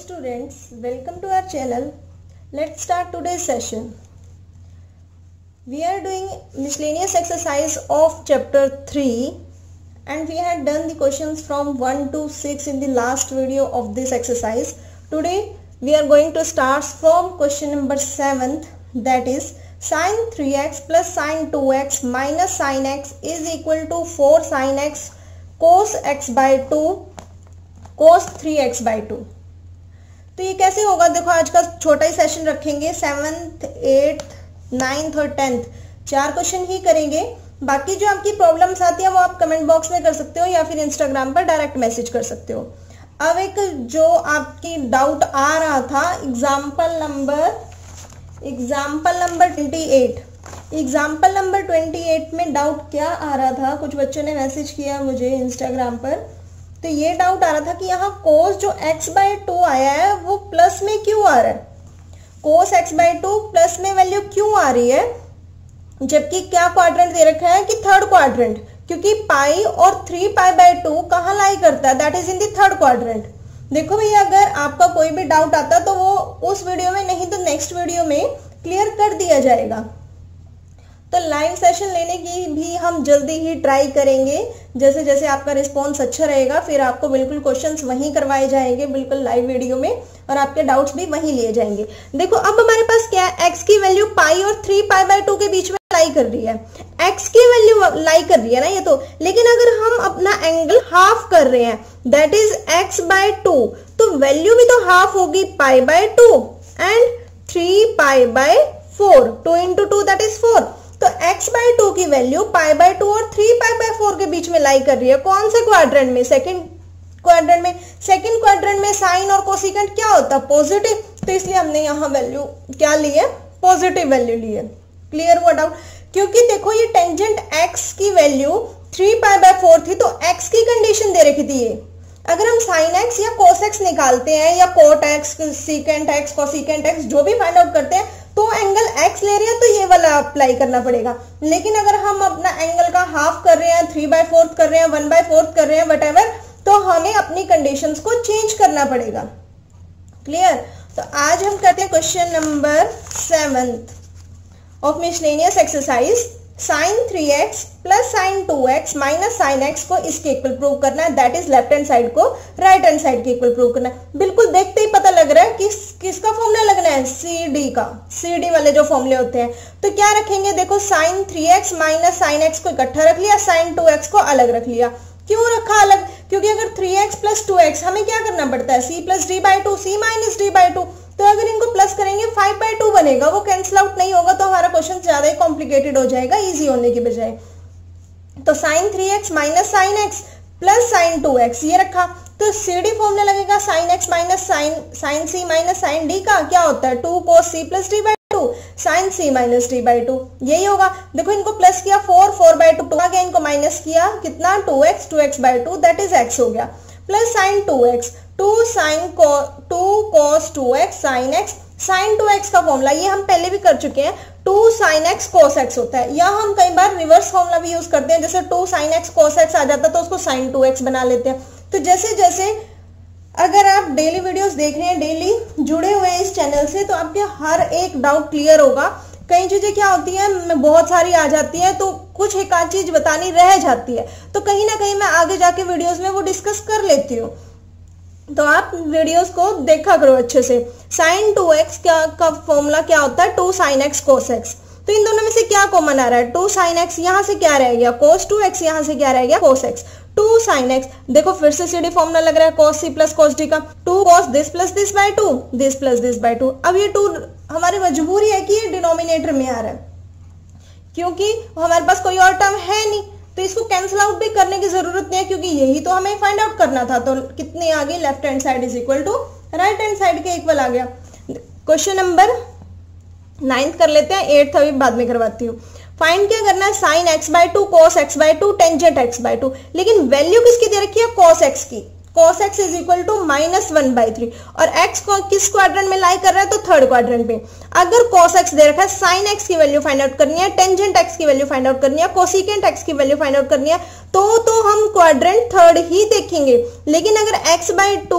students, welcome to our channel. Let's start today's session. We are doing miscellaneous exercise of chapter 3 and we had done the questions from 1 to 6 in the last video of this exercise. Today we are going to start from question number 7, that is sin 3x plus sin 2x minus sin x is equal to 4 sin x cos x by 2 cos 3x by 2. तो ये कैसे होगा? देखो आज का छोटा ही session रखेंगे, 7th, 8th, 9th और 10th 4 क्वेश्चन ही करेंगे. बाकी जो आपकी प्रॉब्लम्स आती है वो आप कमेंट बॉक्स में कर सकते हो या फिर इंस्टाग्राम पर डायरेक्ट मैसेज कर सकते हो. अब एक जो आपकी डाउट आ रहा था एग्जाम्पल नंबर 28 में डाउट क्या आ रहा था, कुछ बच्चों ने मैसेज किया मुझे इंस्टाग्राम पर. तो ये डाउट आ रहा था कि यहाँ cos जो x बाय 2 आया है वो प्लस में क्यों आ रहा है, cos x बाय 2 प्लस में वैल्यू क्यों आ रही है, जबकि क्या क्वाड्रेंट दे रखा है कि थर्ड क्वाड्रेंट, क्योंकि पाई और 3 पाई बाय 2 कहाँ लाई करता है, that is in the third quadrant. देखो भैया अगर आपका कोई भी डाउट आता तो वो उस वीडियो में नहीं तो नेक्स्ट वीडियो में क्लियर कर दिया जाएगा. तो लाइव सेशन लेने की भी हम जल्दी ही ट्राई करेंगे. जैसे जैसे आपका रिस्पॉन्स अच्छा रहेगा फिर आपको बिल्कुल क्वेश्चंस वहीं करवाए जाएंगे बिल्कुल लाइव वीडियो में और आपके डाउट्स भी वहीं लिए जाएंगे. देखो अब हमारे पास क्या है, x की वैल्यू पाई और 3 पाई बाय 2 के बीच में लाई कर रही है, x की वैल्यू लाई कर रही है ना ये तो. लेकिन अगर हम अपना एंगल हाफ कर रहे हैं दैट इज x बाय 2 तो वैल्यू भी तो हाफ होगी pi by 2 and 3 pi by 4, 2 into 2 that is 4. तो x बाय 2 की वैल्यू पाई बाय 2 और 3 पाई बाय 4 के बीच में लाई कर रही है. कौन से क्वाड्रेंट में? सेकंड क्वाड्रेंट में साइन और कोसिकेंट क्या होता है, पॉजिटिव. तो इसलिए हमने यहाँ वैल्यू क्या ली है, पॉजिटिव वैल्यू ली है. क्लियर हुआ डाउट? क्योंकि देखो ये टेंजेंट x की वैल्यू 3 पाई बाय 4 थी तो x की कंडीशन दे रखी थी ये. अगर हम साइन x या कोस x निकालते हैं या cot x, secant x, cosecant x जो भी फाइंड आउट करते हैं तो एंगल x ले रहे हैं तो ये वाला अप्लाई करना पड़ेगा. लेकिन अगर हम अपना एंगल का हाफ कर रहे हैं, 3 बाय 4 कर रहे हैं, 1 बाय 4 कर रहे हैं, व्हाटएवर, तो हमें अपनी कंडीशंस को चेंज करना पड़ेगा. क्लियर? तो आज हम करते हैं question number 7 of miscellaneous exercise. sin 3x plus sin 2x minus sin x को इसके इक्वल प्रूव करना है, that is left hand side को राइट हैंड साइड के इक्वल प्रूव करना है. बिल्कुल देखते ही पता लग रहा है कि किसका फॉर्मूला लगना है, CD का. CD वाले जो फॉर्मूले होते हैं तो क्या रखेंगे, देखो sin 3x minus sin x को इकट्ठा रख लिया, sin 2x को अलग रख लिया. क्यों रखा अलग? क्योंकि अगर 3x प्लस 2x हमें क्या करना पड़ता है, c plus D by 2, c minus D by 2. तो अगर इनको प्लस करेंगे 5 बाई 2 बनेगा, वो कैंसिल आउट नहीं होगा तो हमारा क्वेश्चन ज्यादा ही कॉम्प्लिकेटेड हो जाएगा इजी होने की बजाय. तो sin 3x minus sin x plus sin 2x ये रखा. तो CD फॉर्मूला लगेगा sin x minus sin c minus sin d का क्या होता है, 2 cos c plus d by 2 sin c minus d by 2, यही होगा. देखो इनको प्लस किया 4 बाई 2 आ गया, इनको माइनस किया कितना 2x by 2 that is x हो गया, plus sin 2x 2 cos 2x sin x. sin 2x का फॉर्मूला ये हम पहले भी कर चुके हैं, 2 sin x cos x होता है. या हम कई बार रिवर्स फॉर्मूला भी यूज करते हैं, जैसे 2 sin x cos x आ जाता है तो उसको sin 2x बना लेते हैं. तो जैसे जैसे अगर आप डेली वीडियोस देख रहे हैं, डेली जुड़े हुए हैं इस चैनल से, तो आपके हर एक डाउट क्लियर होगा. कई चीजें क्या होती है बहुत सारी आ जाती है तो कुछ एक आध चीज बतानी रह जाती है, तो कहीं ना कहीं मैं आगे जाके वीडियोस में वो डिस्कस कर लेती हूँ. तो आप वीडियोस को देखा करो अच्छे से. sin 2x का फॉर्मूला क्या होता है, 2 sin x cos x. तो इन दोनों में से क्या कॉमन आ रहा है, 2 sin x यहाँ से क्या रह गया, cos 2x यहाँ से क्या रह गया, cos x. 2 sin x देखो फिर से CD फॉर्मूला लग रहा है cos c plus cos d का, 2 cos this plus this by 2, this plus this by 2. अब ये 2 हमारी मजबूरी है कि ये डिनोमिनेटर में आ रहा है क्योंकि हमारे पास कोई और टर्म है नहीं, तो इसको कैंसिल आउट भी करने की जरूरत नहीं है क्योंकि यही तो हमें फाइंड आउट करना था. तो कितने आ गए, left hand side is equal to right hand side के इक्वल आ गया. क्वेश्चन नंबर 9 कर लेते हैं, 8 अभी बाद में करवाती हूँ. फाइंड क्या करना है, sin x by 2 cos x by 2 tangent x by 2. लेकिन वैल्यू किसकी दे रखी है, cos x की. cos x is equal to minus 1 by 3 और x को किस क्वाड्रेंट में लाई कर रहा है, तो थर्ड क्वाड्रेंट में. अगर cos x दे रखा है, sin x की वैल्यू फाइंड आउट करनी है, टेंजेंट x की वैल्यू फाइंड आउट करनी है, कोसिकेंट x की वैल्यू फाइंड आउट करनी है, तो हम क्वाड्रेंट थर्ड ही देखेंगे. लेकिन अगर x बाई 2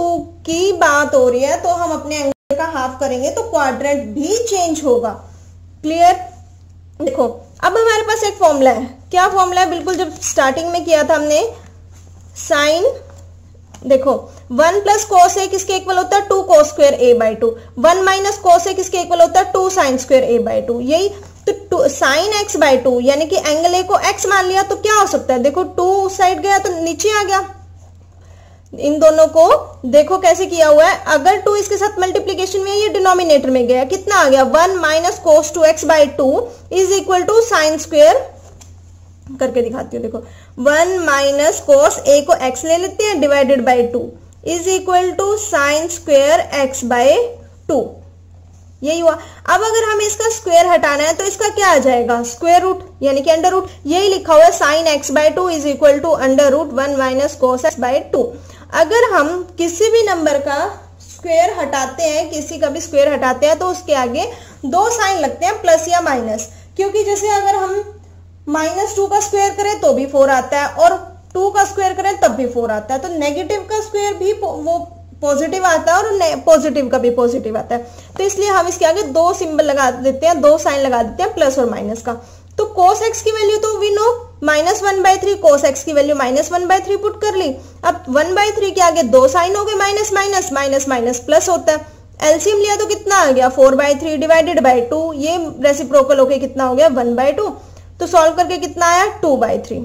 की बात हो रही है तो हम अपने एंगल का हाफ करेंगे तो क्वाड्रेंट भी चेंज होगा। क्लियर? देखो अब हमारे पास एक फॉर्मूला है। क्या फॉर्मूला है? बिल्कुल जब स्टार्टिंग में किया था हमने, साइन, देखो 1 प्लस कोस ए किसके इक्वल होता है? 2 cos square A by 2। 1 minus cos A किसके इक्वल होता है? 2 साइन स्क्वायर ए बाई 2। यही तो साइन एक्स बाई 2 यानी कि एंगल ए को एक्स मान लिया तो क्या हो सकता है? देखो 2 उस साइड गया तो नीचे आ गया। इन दोनों को देखो कैसे किया हुआ है। अगर 2 इसके साथ मल्टीप्लीकेशन में, ये डिनोमिनेटर में गया, कितना आ गया? 1 minus cos 2x by 2 is equal to sine square, करके दिखाती हूँ। देखो 1 माइनस कोस ए को x ले लेते हैं divided by 2 is equal to sine square x by 2। यही हुआ। अब अगर हमें इसका स्क्वायर हटाना है तो इसका क्या आ जाएगा? स्क्वायर रूट यानी कि अंडर रूट। यही लिखा हुआ है sine x by 2 is equal to under root 1 minus cos x by 2। अगर हम किसी भी नंबर का स्क्वायर हटाते हैं, किसी का भी स्क्वायर हटाते हैं, तो उसके आगे 2 साइन लगते हैं, प्लस या माइनस। क्योंकि जैसे अगर हम -2 का स्क्वायर करें तो भी 4 आता है और 2 का स्क्वायर करें तब भी 4 आता है। तो नेगेटिव का स्क्वायर भी वो पॉजिटिव आता है और पॉजिटिव का भी पॉजिटिव आता है। तो इसलिए हम इसके आगे 2 सिंबल लगा देते हैं, 2 साइन लगा देते हैं, प्लस और माइनस का। तो cos x की वैल्यू तो वी नो -1/3, cos x की वैल्यू -1/3 पुट कर ली। अब 1/3 के आगे 2 साइन हो गए, minus minus minus minus plus होता है। एलसीएम लिया तो कितना आ गया? 4/3 डिवाइडेड बाई 2। ये रेसिप्रोकल होके कितना हो गया? 1/2। तो सॉल्व करके कितना आया? 2/3।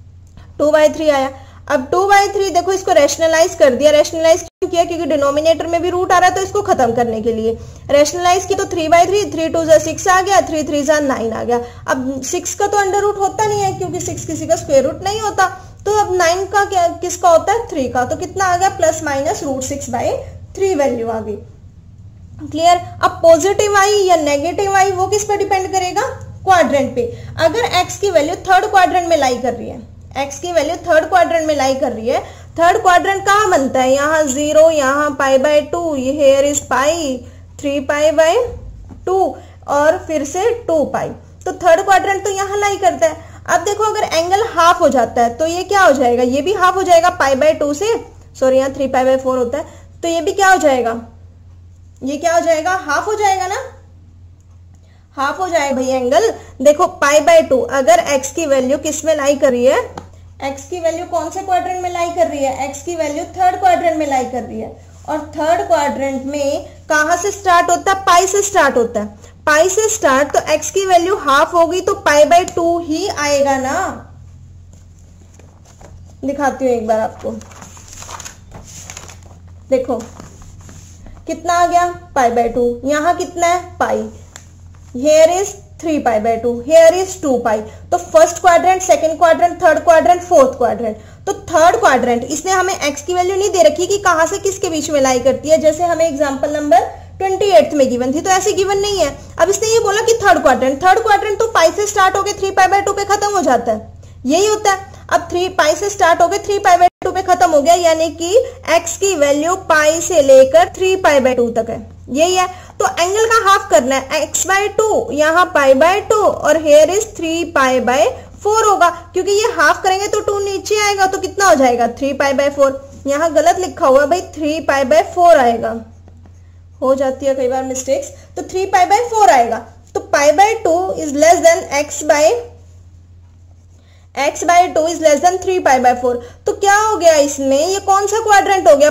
2/3 आया। अब 2/3 देखो इसको रैशनलाइज कर दिया। रैशनलाइज क्यों किया? क्योंकि डिनोमिनेटर में भी रूट आ रहा है तो इसको खत्म करने के लिए रैशनलाइज किया। तो 3/3, 3 2 6 आ गया, 3 3 9 आ गया। अब 6 का तो अंडर रूट होता नहीं है क्योंकि 6 किसी का स्क्वायर रूट नहीं होता। तो अब 9 का क्या, किसका होता है? 3 का। तो कितना आ गया? प्लस माइनस √6/3 वैल्यू आ गई। क्लियर? अब पॉजिटिव आई या नेगेटिव आई वो किस पर डिपेंड करेगा? क्वाड्रेंट पे। अगर x की वैल्यू थर्ड क्वाड्रेंट में लाई कर रही है, x की वैल्यू थर्ड क्वाड्रेंट में लाई कर रही है, थर्ड क्वाड्रेंट कहाँ बनता है? यहाँ 0, यहाँ π/2, ये हेयर इज पाई, 3π/2 और फिर से 2π। तो थर्ड क्वाड्रेंट तो यहाँ लाई करता है। अब देखो अगर एंगल हाफ हो जाता है तो ये क्या हो जाएगा? ये भी हाफ हो जाएगा π/2 से, सॉरी यहाँ 3π/4 होता है, तो ये भी क्या हो जाएगा? ये क्या हो जाएगा? हाफ हो जाएगा ना, हाफ हो जाएगा भाई एंगल। देखो π/2 अगर x की वैल्यू किस में लाई कर रही है? x की वैल्यू कौन से क्वाड्रेंट में लाई कर रही है? x की वैल्यू थर्ड क्वाड्रेंट में लाई कर रही है। और थर्ड क्वाड्रेंट में कहां से स्टार्ट होता है? पाई से स्टार्ट होता है। पाई से स्टार्ट, तो x की वैल्यू हाफ होगी तो π/2 ही आएगा ना। दिखाती हूं एक बार आपको। देखो कितना आ गया? π/2। यहां कितना है? पाई। Here is 3π/2, here is 2π। तो first quadrant, second quadrant, third quadrant, fourth quadrant. तो थर्ड क्वाड्रेंट इसने हमें x की वैल्यू नहीं दे रखी कि कहां से किसके बीच में लाई करती है, जैसे हमें एग्जांपल नंबर 28 में गिवन थी, तो ऐसे गिवन नहीं है। अब इसने ये बोला कि थर्ड क्वाड्रेंट तो पाई से स्टार्ट होके 3π/2 पे खत्म हो जाता है, यही होता है। अब 3 पाई से स्टार्ट होके 3π/2 पे खत्म हो गया, यानी कि x की वैल्यू पाई से लेकर 3π/2 तक है, यही है। तो एंगल का हाफ करना है, x/2 यहाँ π/2 और हेयर इज 3π/4 होगा, क्योंकि ये हाफ करेंगे तो 2 नीचे आएगा, तो कितना हो जाएगा? 3π/4। यहाँ गलत लिखा हुआ है भाई, 3π/4 आएगा, हो जाती है कई बार मिस्टेक्स। तो 3π/4 आएगा। तो π/2 is less than x/2 is less than 3π/4। तो क्या हो गया इसमें? ये कौन सा क्वाड्रेंट हो गया?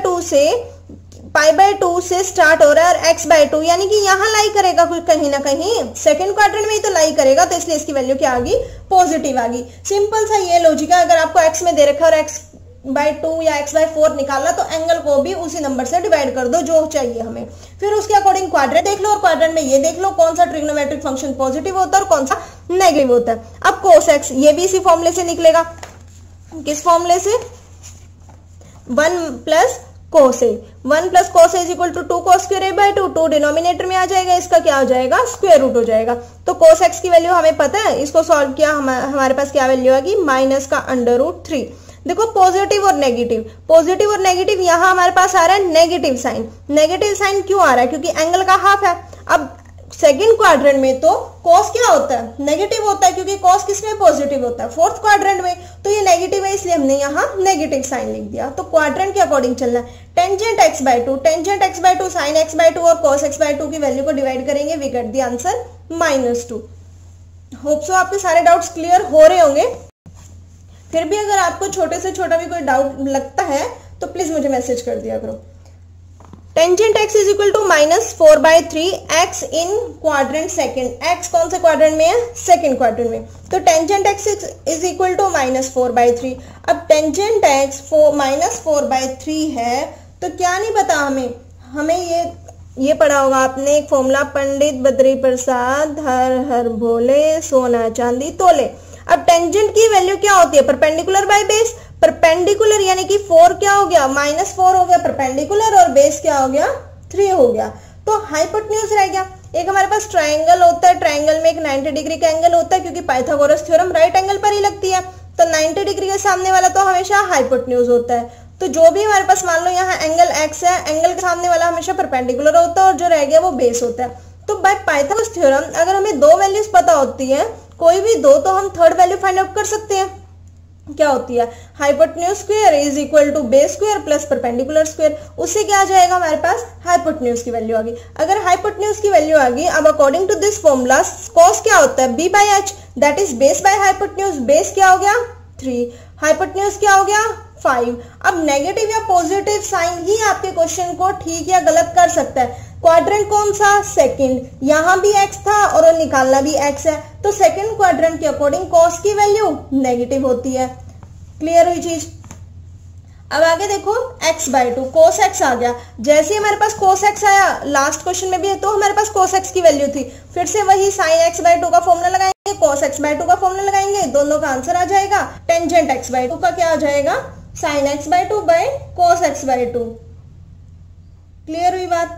π/2 से स्टार्ट हो रहा है और x/2 यानी कि यहाँ लाई करेगा कुछ कहीं ना कहीं, सेकंड क्वाड्रेंट में ही तो लाई करेगा, तो इसलिए इसकी वैल्यू क्या आ गई? पॉजिटिव आ गई। सिंपल सा ये लॉजिक है। अगर आपको x में दे रखा और x/2 या x/4 निकालना, तो एंगल को भी उसी नंबर से डिवाइड कर दो जो चाहिए हमें, फिर उसके अकॉर्डिंग क्वाड्रेंट देख लो और क्वाड्रेंट में ये देख लो कौन सा ट्रिग्नोमेट्रिक फंक्शन पॉजिटिव होता है और कौन सा नेगेटिव होता है। अब cos x ये भी इसी फॉर्मूले से निकलेगा। किस फॉर्मूले से? 1 plus cos a, 1 plus cos a is equal to 2 cos square a/2, 2 denominator में आ जाएगा, इसका क्या हो जाएगा? स्क्वायर रूट हो जाएगा। तो cos x की वैल्यू हमें पता है, इसको सॉल्व किया हमारे पास क्या वैल्यू आएगी? -√3। देखो पॉजिटिव और नेगेटिव, यहाँ हमारे पास आ रहा है नेगेटिव साइन। नेगेटिव साइन क्यों आ रहा है? क्योंकि एंगल का हाफ है। अब सेकंड क्वाड्रेंट में तो कॉस क्या होता है, नेगेटिव होता है, क्योंकि कॉस किसमें पॉजिटिव होता है, फोर्थ क्वाड्रेंट में, तो ये नेगेटिव है इसलिए हमने यहाँ नेगेटिव साइन लिख दिया। तो क्वाड्रेंट के अकॉर्डिंग चलना है। Tangent x/2, tangent x/2 sin x/2 और cos x/2 की वैल्यू को डिवाइड करेंगे, we get the answer -2। Hope so आपके सारे डाउट्स क्लियर हो रहे होंगे। फिर भी अगर आपको छोटे से छोटा भी कोई डाउट लगता है तो प्लीज मुझे मैसेज कर दिया करो। Tangent x is equal to -4/3 x in quadrant second. x कौन से क्वाड्रेंट में है, सेकंड क्वाड्रेंट में, तो tangent x is equal to -4/3। अब टेंजेंट x -4/3 है तो क्या नहीं पता हमें ये पढ़ा होगा आपने एक फॉर्मूला, पंडित बद्री प्रसाद हर हर भोले सोना चांदी तोले। अब टेंजेंट की वैल्यू क्या होती है, परपेंडिकुलर बाय बेस। परपेंडिकुलर यानी कि 4 क्या हो गया, -4 हो गया परपेंडिकुलर, और बेस क्या हो गया, 3 हो गया, तो हाइपोटेन्यूज रह गया। एक हमारे पास ट्रायंगल होता है, ट्रायंगल में एक 90 डिग्री का एंगल होता है, क्योंकि पाइथागोरस थ्योरम राइट एंगल पर ही लगती है, तो 90 डिग्री के सामने वाला तो हमेशा हाइपोटेन्यूज होता है। तो जो भी हमारे पास मान लो यहाँ एंगल x है, एंगल के सामने वाला हमेशा परपेंडिकुलर होता है, और जो रह गया वो बेस होता है। तो बाय पाइथागोरस थ्योरम अगर हमें दो वैल्यूज पता होती है, कोई भी दो, तो हम थर्ड वैल्यू फाइंड आउट कर सकते हैं। क्या होती है, hypotenuse square is equal to base square plus perpendicular square. उससे क्या आ जाएगा, हमारे पास हाइपोटेन्यूज की वैल्यू आ गई। अगर हाइपोटेन्यूज की वैल्यू आ गई, अब according to this formula cos क्या होता है, b/h, that is base by hypotenuse. Base क्या हो गया, 3, हाइपोटेन्यूज क्या हो गया, 5। अब नेगेटिव या पॉजिटिव साइन ही आपके क्वेश्चन को ठीक या गलत कर सकता है। क्वाड्रेंट कौन सा, सेकंड, यहां भी x था और निकालना भी x है, तो सेकंड क्वाड्रेंट के अकॉर्डिंग cos की वैल्यू नेगेटिव होती है। क्लियर हुई चीज। अब आगे देखो x/2, cos x आ गया। जैसे हमारे पास cos x आया, लास्ट क्वेश्चन में भी है, तो हमारे पास cos x की वैल्यू थी, फिर से वही sin x/2 का फॉर्मूला लगाएंगे, cos x/2 का फॉर्मूला लगाएंगे, दोनों का आंसर आ जाएगा। टेंजेंट x/2 का क्या आ जाएगा, sin x/2 bye cos x/2। Clear हुई बात।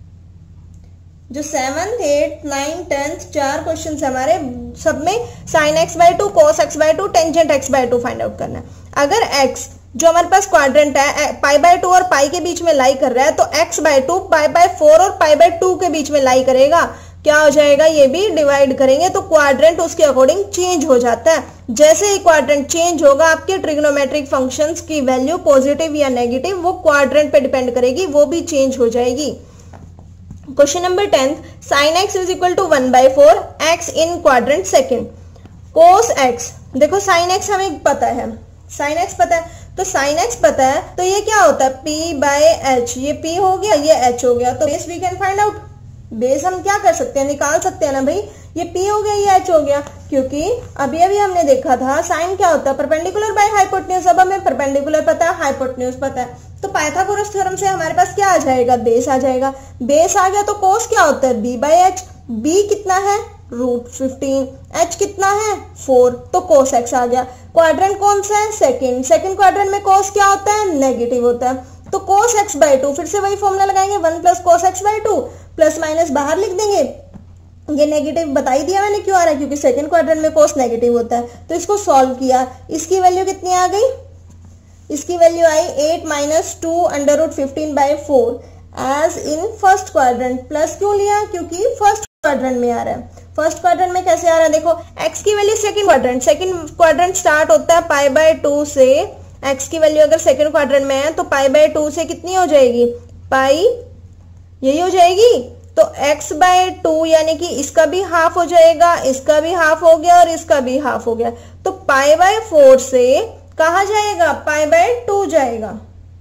जो 7th 8th 9th 10th 4 question है हमारे, सब में sin x/2 cos x/2 tangent x/2 find out करना है। अगर x जो हमारे पास क्वाड्रेंट है π/2 और पाई के बीच में लाई कर रहा है, तो x/2 π/4 और π/2 के बीच में लाई करेगा, क्या हो जाएगा, ये भी डिवाइड करेंगे, तो क्वाड्रेंट उसके अकॉर्डिंग चेंज हो जाता है। जैसे ही क्वाड्रेंट चेंज होगा, आपके ट्रिग्नोमेट्रिक फंक्शंस की वैल्यू पॉजिटिव या नेगेटिव वो क्वाड्रेंट पे डिपेंड करेगी, वो भी चेंज हो जाएगी। Question number 10, sin x is equal to 1/4 x in quadrant second. cos x, देखो sin x हमें पता है, sin x पता है, तो sin x पता है, तो ये क्या होता है, p/h, ये p हो गया, ये h हो गया, तो base we can find out. Base हम क्या कर सकते हैं, निकाल सकते हैं ना भाई, ये p हो गया, ये h हो गया, क्योंकि अभी हमने देखा था साइन क्या होता है, परपेंडिकुलर बाय हाइपोटेन्यूज। अब हमें परपेंडिकुलर पता है, हाइपोटेन्यूज पता है, तो पाइथागोरस थ्योरम से हमारे पास क्या आ जाएगा, बेस आ जाएगा। बेस आ गया तो cos क्या होता है, b/h, b कितना है, √15, h कितना है, 4, तो cos x आ गया। क्वाड्रेंट कौन सा है, सेकंड, सेकंड क्वाड्रेंट में cos क्या होता है, नेगेटिव होता है, तो cos x/2, फिर से वही फॉर्मूला लगाएंगे, 1 + cos x/2, प्लस माइनस बाहर लिख देंगे। ये नेगेटिव बता ही दिया मैंने क्यों आ रहा है, क्योंकि सेकंड क्वाड्रेंट में cos नेगेटिव होता है। तो इसको सॉल्व किया, इसकी वैल्यू कितनी आ गई, इसकी वैल्यू आई 8 - 2 √15/4 as in first quadrant. Plus क्यों लिया, क्योंकि फर्स्ट क्वाड्रेंट में आ रहा है। फर्स्ट क्वाड्रेंट में कैसे आ रहा है, देखो x की वैल्यू सेकंड क्वाड्रेंट स्टार्ट होता है π/2 से। x की वैल्यू अगर सेकंड क्वाड्रेंट में है तो π/2 से कितनी हो जाएगी, पाई, यही हो जाएगी, तो x/2 यानी कि इसका भी हाफ हो जाएगा, इसका भी हाफ हो गया और इसका भी हाफ हो गया, तो π/4 से कहा जाएगा, π/2 जाएगा,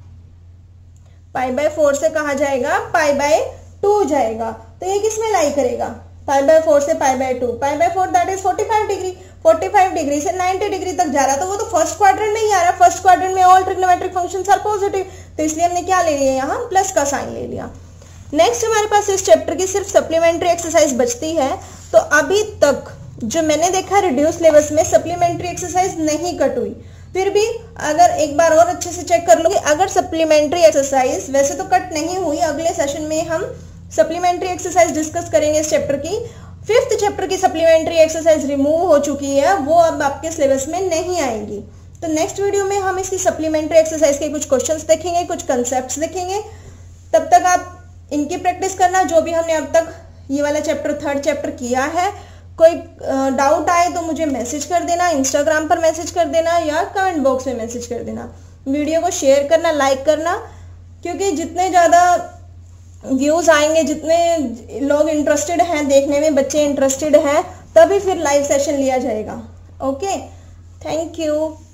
π/4 से कहा जाएगा, π/2 जाएगा। तो ये किसमें लाई करेगा, π/4 से π/2, π/4 दैट इज 45 डिग्री, 45 डिग्री से 90 डिग्री तक जा रहा, तो वो तो फर्स्ट क्वाड्रेंट में ही आ रहा है। फर्स्ट क्वाड्रेंट में all trigonometric functions are positive, तो इसलिए हमने क्या ले लिया, यहाँ प्लस का साइन ले लिया। नेक्स्ट हमारे पास इस चैप्टर की सिर्फ सप्लीमेंट्री एक्सरसाइज बचती है। तो अभी तक जो मैंने देखा रिड्यूस सिलेबस में सप्लीमेंट्री एक्सरसाइज नहीं कट हुई, फिर भी अगर एक बार और अच्छे से चेक कर लोगे, अगर सप्लीमेंट्री एक्सरसाइज वैसे तो कट नहीं हुई, अगले सेशन में हम सप्लीमेंट्री एक्सरसाइज डिस्कस करेंगे इस चैप्टर की। 5th चैप्टर की सप्लीमेंट्री एक्सरसाइज रिमूव हो चुकी है, वो अब आपके सिलेबस में नहीं आएंगी। तो नेक्स्ट वीडियो में हम इसकी सप्लीमेंट्री एक्सरसाइज के कुछ क्वेश्चंस देखेंगे, कुछ कंसेप्ट्स देखेंगे। तब तक आप इनकी प्रैक्टिस करना, जो भी हमने अब तक ये वाला चैप्टर, थर्ड चैप्टर किया है। कोई डाउट आए तो मुझे मैसेज कर देना, इंस्टाग्राम पर मैसेज कर देना या कमेंट बॉक्स में मैसेज कर देना। वीडियो को शेयर करना, लाइक करना, क्योंकि जितने ज़्यादा व्यूज आएंगे, जितने लोग इंटरेस्टेड हैं देखने में, बच्चे इंटरेस्टेड हैं, तभी फिर लाइव सेशन लिया जाएगा। Okay, thank you.